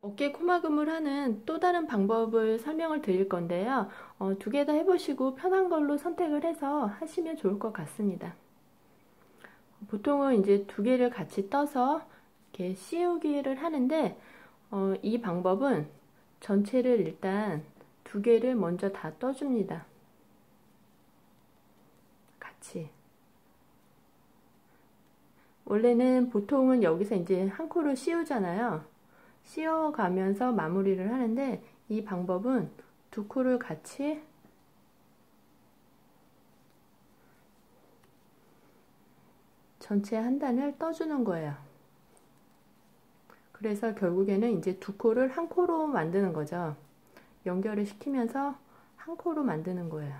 어깨 코막음을 하는 또 다른 방법을 설명을 드릴 건데요. 두 개 다 해보시고 편한 걸로 선택을 해서 하시면 좋을 것 같습니다. 보통은 이제 두 개를 같이 떠서 이렇게 씌우기를 하는데, 이 방법은 전체를 일단 두 개를 먼저 다 떠줍니다. 같이. 원래는 보통은 여기서 이제 한 코를 씌우잖아요. 씌워가면서 마무리를 하는데, 이 방법은 두 코를 같이 전체 한 단을 떠주는 거예요. 그래서 결국에는 이제 두 코를 한 코로 만드는 거죠. 연결을 시키면서 한 코로 만드는 거예요.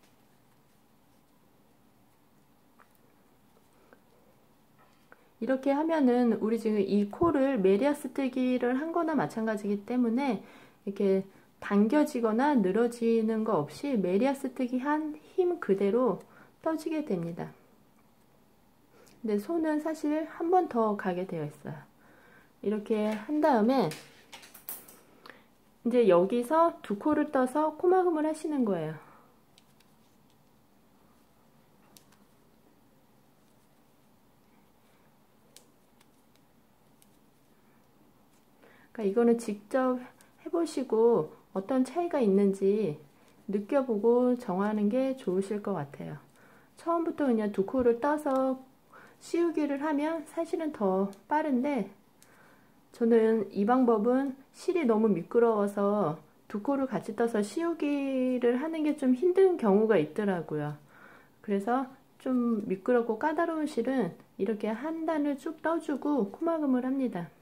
이렇게 하면은 우리 지금 이 코를 메리아스뜨기를 한 거나 마찬가지이기 때문에 이렇게 당겨지거나 늘어지는 거 없이 메리아스뜨기 한 힘 그대로 떠지게 됩니다. 근데 손은 사실 한 번 더 가게 되어 있어요. 이렇게 한 다음에 이제 여기서 두 코를 떠서 코막음을 하시는 거예요. 그러니까 이거는 직접 해보시고 어떤 차이가 있는지 느껴보고 정하는 게 좋으실 것 같아요. 처음부터 그냥 두 코를 떠서 씌우기를 하면 사실은 더 빠른데, 저는 이 방법은 실이 너무 미끄러워서 두 코를 같이 떠서 씌우기를 하는 게 좀 힘든 경우가 있더라고요. 그래서 좀 미끄럽고 까다로운 실은 이렇게 한 단을 쭉 떠주고 코막음을 합니다.